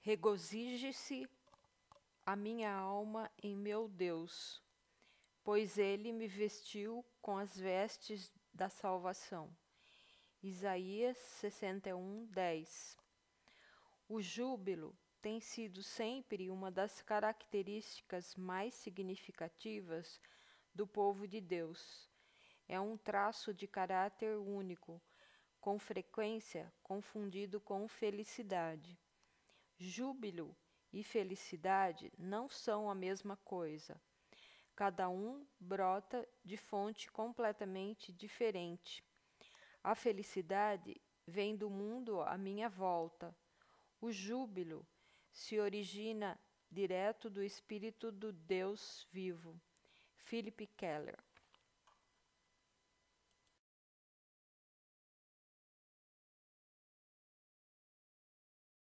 Regozije-se a minha alma em meu Deus, pois ele me vestiu com as vestes da salvação. Isaías 61:10. O júbilo tem sido sempre uma das características mais significativas do povo de Deus. É um traço de caráter único, com frequência confundido com felicidade. Júbilo e felicidade não são a mesma coisa. Cada um brota de fonte completamente diferente. A felicidade vem do mundo à minha volta. O júbilo se origina direto do Espírito do Deus vivo. Philip Keller.